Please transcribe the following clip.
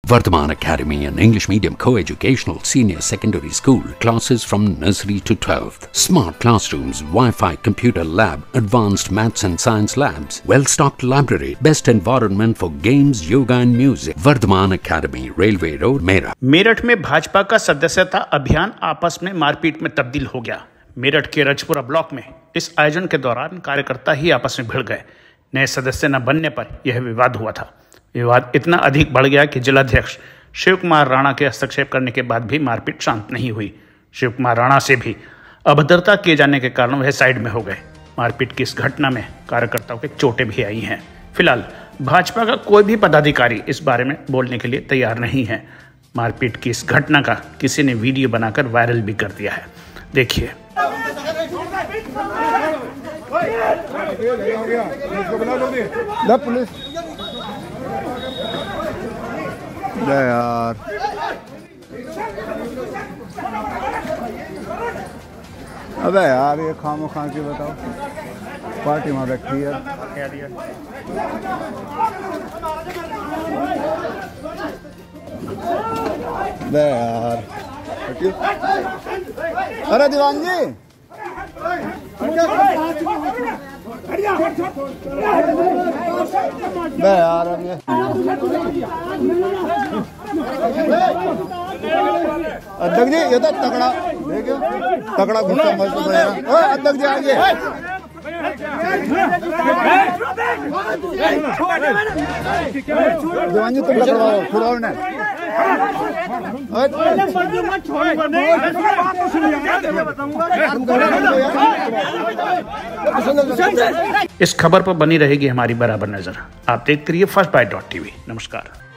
Vardhaman Academy, an English medium co-educational senior secondary school, classes from nursery to 12th. Smart classrooms, Wi-Fi computer lab, advanced maths and science labs, well-stocked library, best environment for games, yoga and music. Vardhaman Academy, Railway Road, Meerut. Meerut में भाजपा का सदस्यता अभियान आपस में मारपीट में तब्दील हो गया। मेरठ के रजपुरा ब्लॉक में इस आयोजन के दौरान कार्यकर्ता ही आपस में भिड़ गए। नए सदस्य न बनने पर यह विवाद हुआ था। विवाद इतना अधिक बढ़ गया कि जिलाध्यक्ष शिव कुमार राणा के हस्तक्षेप करने के बाद भी मारपीट शांत नहीं हुई। शिव कुमार राणा से भी अभद्रता किए जाने के कारण वह साइड में हो गए। मारपीट की इस घटना में कार्यकर्ताओं के चोटें भी आई हैं। फिलहाल भाजपा का कोई भी पदाधिकारी इस बारे में बोलने के लिए तैयार नहीं है। मारपीट की इस घटना का किसी ने वीडियो बनाकर वायरल भी कर दिया है। देखिए। यार अबे यार ये खामो खां की बताओ, पार्टी वहां बैठी है। यार अरे दीवान जी यार अब ये अध्यक्ष जी ये तो तगड़ा देखियो, तगड़ा गुस्सा मत करो। अध्यक्ष जी आगे दीवान जी तुम पकड़वाओ, छुड़ाओ ना। इस खबर पर बनी रहेगी हमारी बराबर नजर। आप देखते रहिए फर्स्ट बाइट.tv। नमस्कार।